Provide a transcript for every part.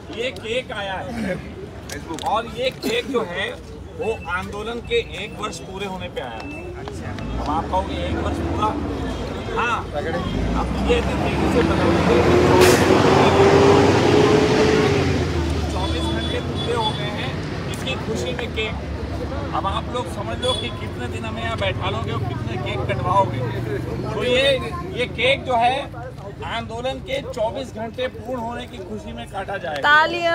ये केक आया है और ये केक जो है वो आंदोलन के 1 वर्ष पूरे होने पे आया है। अब आप कहोगे 1 वर्ष पूरा, हाँ, अब ये तरीके से बनाओगे 24 घंटे पूरे हो गए हैं इसकी खुशी में केक। अब आप लोग समझ लो कि कितने दिन हमें यहाँ बैठा लोगे और कितने केक कटवाओगे। तो ये केक जो है आंदोलन के 24 घंटे पूर्ण होने की खुशी में काटा जाएगा। तालियां।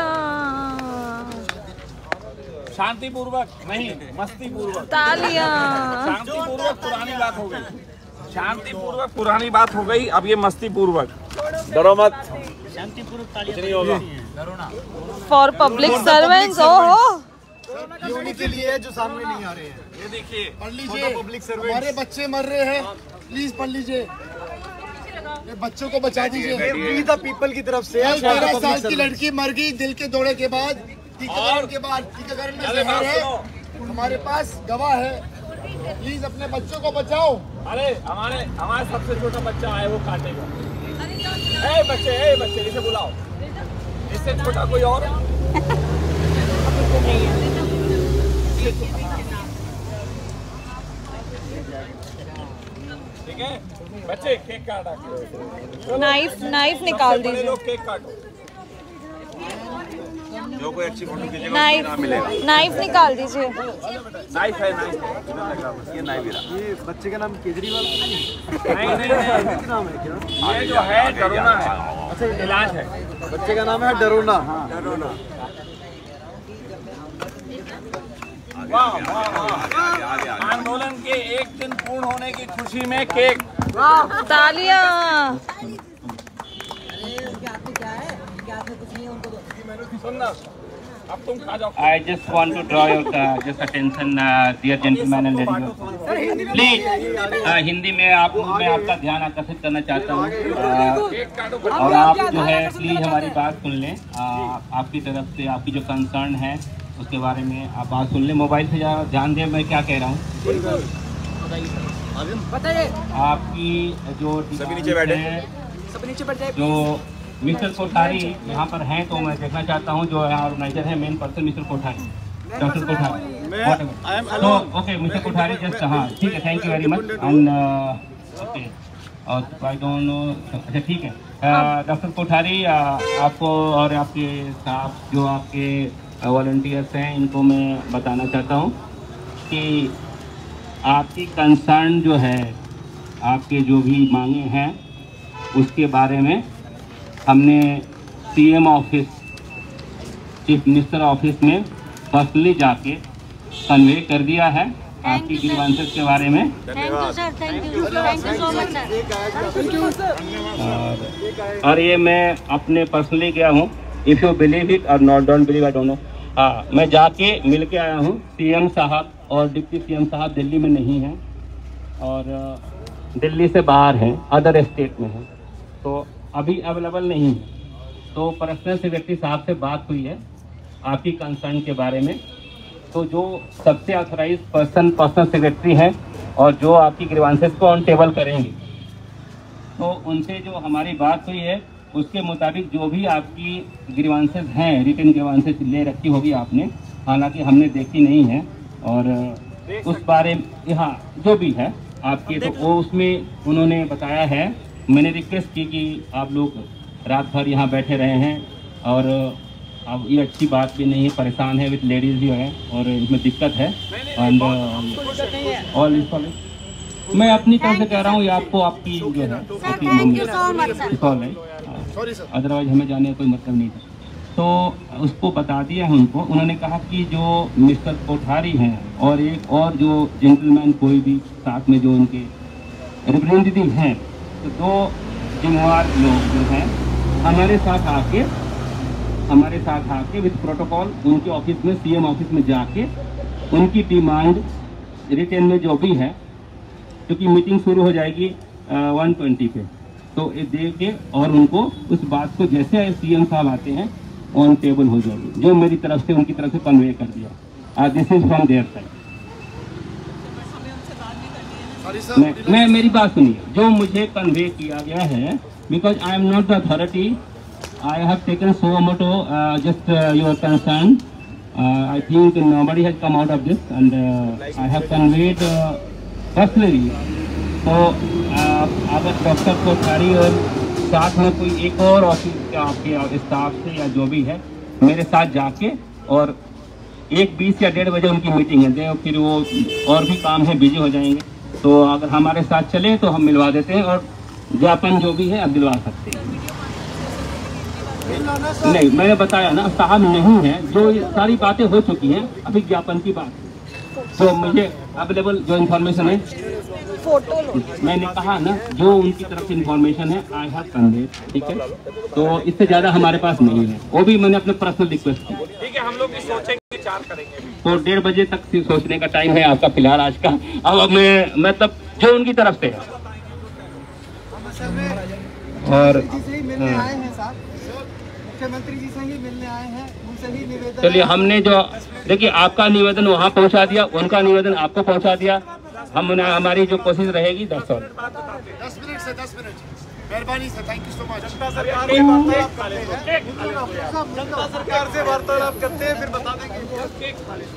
शांति पूर्वक नहीं, मस्ती पूर्वक। तालियां। शांति पूर्वक पुरानी बात हो गई, शांति पूर्वक पुरानी बात हो गई, अब ये मस्ती पूर्वक। डरो मत, शांति पूर्वक तालियां डरो ना। For public servants. ओहो, उन्हीं के लिए जो सामने नहीं आ रहे हैं। ये देखिए, पढ़ लीजिए, पब्लिक सर्वेंट, हमारे बच्चे मर रहे हैं, प्लीज पढ़ लीजिए, ये बच्चों को बचा दीजिए। वी द पीपल की तरफ से 13 साल की लड़की मर गई दिल के दौरे के बाद, टीकाकरण के बाद। टीकाकरण में जहर है, हमारे पास गवाह है, प्लीज अपने बच्चों को बचाओ। अरे हमारे सबसे छोटा बच्चा है, वो काटेगा। ए बच्चे इसे बुलाओ, इससे छोटा कोई और ठीक है। बच्चे केक काटा, नाइफ निकाल दीजिए। लोग केक काटो, जो कोई अच्छी फोटो खींचेगा नाइफ निकाल दीजिए। नाइफ है, ये नाइफ है। ये बच्चे का नाम केजरीवाल नहीं नाम है क्या? ये जो है डरोना है। अच्छा, इलाज है। बच्चे का नाम है डरोना। डरोना। वाह वाह वाह, आंदोलन के 1 दिन पूर्ण होने की खुशी में केक। तालियां। सुनना, अब तुम खा जाओ। I just want to draw your just attention, dear gentlemen and ladies. Please, Hindi में मैं आपका ध्यान आकर्षित करना चाहता हूँ और आप जो है प्लीज हमारी बात सुन लें। आपकी तरफ से आपकी जो कंसर्न है उसके बारे में आप बात सुन लें। मोबाइल से ध्यान दें मैं क्या कह रहा हूँ। आपकी जो जो मिस्टर कोठारी यहाँ पर हैं तो मैं देखना चाहता हूँ, जो ऑर्गेनाइजर है main person mister Kothari, doctor Kothari. तो ओके मिस्टर कोठारी जस्ट, हाँ ठीक है, thank you very much. And okay, और आई डोंट नो, अच्छा ठीक है डॉक्टर कोठारी, आपको और आपके स्टाफ जो आपके वॉलंटियर्स हैं इनको मैं बताना चाहता हूँ कि आपकी कंसर्न जो है, आपके जो भी मांगे हैं उसके बारे में हमने CM office, chief minister office में पर्सनली जाके कन्वे कर दिया है आपकी ग्रीवेंसेस के बारे में। Thank you sir, thank you so much sir. और ये मैं अपने पर्सनली गया हूँ, इफ़ यू बिलीव इट और not don't believe, I don't know. हाँ, मैं जाके मिल के आया हूँ। सीएम साहब और डिप्टी सीएम साहब दिल्ली में नहीं हैं और दिल्ली से बाहर हैं, अदर स्टेट में हैं, तो अभी अवेलेबल नहीं है। तो पर्सनल सेक्रेटरी साहब से बात हुई है आपकी कंसर्न के बारे में। तो जो सबसे ऑथराइज पर्सन पर्सनल सेक्रेटरी है और जो आपकी ग्रीवेंसेस को ऑन टेबल करेंगे, तो उनसे जो हमारी बात हुई है उसके मुताबिक जो भी आपकी ग्रीवेंसेस हैं, रिटन ग्रीवेंसेस ले रखी होगी आपने, हालांकि हमने देखी नहीं है, और उस बारे में हाँ जो भी है आपके, तो वो उसमें उन्होंने बताया है। मैंने रिक्वेस्ट की कि आप लोग रात भर यहाँ बैठे रहे हैं और अब ये अच्छी बात भी नहीं है, परेशान है, विद लेडीज़ भी है और इसमें दिक्कत है। एंड ऑल मैं अपनी तरफ से कह रहा हूँ, ये आपको आपकी जो है कॉल है, अदरवाइज हमें जाने का कोई मतलब नहीं था। तो उसको बता दिया है उनको। उन्होंने कहा कि जो मिस्टर कोठारी हैं और एक और जो जेंटलमैन कोई भी साथ में जो उनके रिप्रेजेंटेटिव हैं, तो 2 जिम्मेवार लोग जो हैं हमारे साथ आके विद प्रोटोकॉल उनके ऑफिस में, सीएम ऑफिस में जाके उनकी डिमांड रिटर्न में जो भी है, क्योंकि मीटिंग शुरू हो जाएगी 1:20 पे, तो ये दे के और उनको उस बात को जैसे सीएम साहब आते हैं ऑन टेबल हो जाएगी, जो मेरी तरफ से उनकी तरफ से कन्वे कर दिया। This is from there side. मैं मेरी बात सुनिए, जो मुझे कन्वे किया गया है, because I am not the authority I have taken so motto just your concern. I think nobody has come out of this, and I have conveyed personally. तो अगर डॉक्टर कोठारी और साथ में कोई एक और ऑफिस आपके स्टाफ से या जो भी है मेरे साथ जाके, और 1:20 या 1:30 बजे उनकी मीटिंग है, फिर वो और भी काम है, बिजी हो जाएंगे। तो अगर हमारे साथ चले तो हम मिलवा देते हैं, और ज्ञापन जो भी है अब दिलवा सकते हैं। नहीं, मैंने बताया ना साहब नहीं है, जो सारी बातें हो चुकी हैं, अभी ज्ञापन की बात तो मुझे अवेलेबल जो इन्फॉर्मेशन है, फोटो लो। मैंने कहा ना जो उनकी तरफ से इन्फॉर्मेशन है आई हैव कन्वेड, ठीक है। तो इससे ज़्यादा हमारे पास नहीं है, वो भी मैंने अपने पर्सनल रिक्वेस्ट की। ठीक है, हम लोग भी सोचेंगे, 4 करेंगे। तो 1:30 बजे तक सोचने का टाइम है आपका फिलहाल आज का। अब मैं तब जो उनकी तरफ से है और मुख्यमंत्री जी से ही मिलने आए हैं, उनसे ही निवेदन। चलिए, हमने जो देखिए आपका निवेदन वहाँ पहुँचा दिया, उनका निवेदन आपको पहुँचा दिया। हमारी जो कोशिश रहेगी 10 मिनट से 10 मिनट, मेहरबानी से, थैंक यू सो मच। जनता सरकार से वार्तालाप करते हैं, फिर बता देंगे।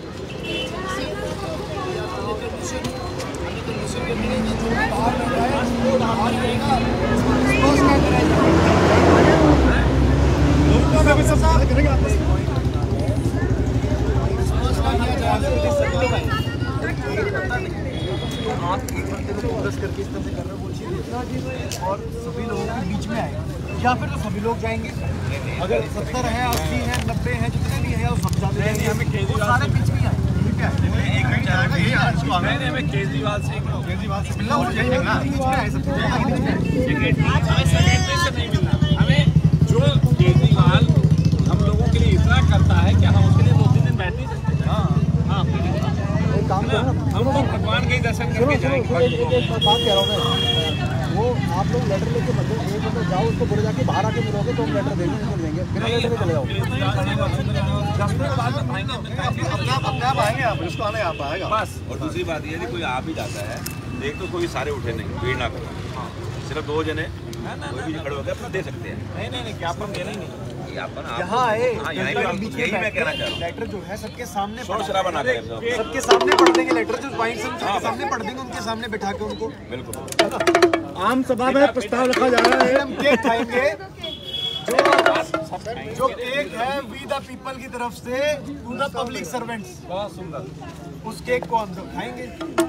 और सभी लोगों के बीच में आए, या फिर तो सभी लोग जाएंगे। अगर 70 है, 80 है, 90 है, जितने भी है, वो सब जाते हैं, सारे बीच में आए। ठीक है, हमें केजरीवाल से मिलना, हो जाएगा ना, बीच में आए सब, नहीं मिलना हमें। जो केजरीवाल हम लोगों के लिए इतना करता है कि हम उसके लिए 2-3 दिन बैठ नहीं सकते। हाँ, हम तो भगवान के दर्शन करके जाएंगे। एक बात कह रहा हूँ मैं, वो आप लोग लेटर लेके बंदे एक बंदा जाओ, उसको बोले जाके बाहर आके मिलोगे तो हम लेटर देंगे, देंगे बिना लेटर चले जाओ। अपने आप आएंगे, आप उसको आने आप आएगा बस। और दूसरी बात ये है कोई आ भी जाता है, देख तो कोई सारे उठे नहीं, भीड़ ना करना, सिर्फ 2 जने कोई भी खड़े होकर अपना दे सकते हैं। नहीं, ज्ञापन देना ही नहीं। यहाँ आए, यही मैं कहना चाह रहा हूँ। लेटर जो है सबके सामने शोर शराबा ना करें, सबके सामने पढ़ देंगे लेटर, जो पॉइंट सबके सामने पढ़ देंगे, उनके सामने बैठा के उनको। बिल्कुल आम सभा में प्रस्ताव रखा जा रहा है, हम केक खाएंगे, जो केक है वी द पीपल की तरफ से टू द पब्लिक सर्वेंट्स, बहुत सुंदर। उस केक को हम सब खाएंगे।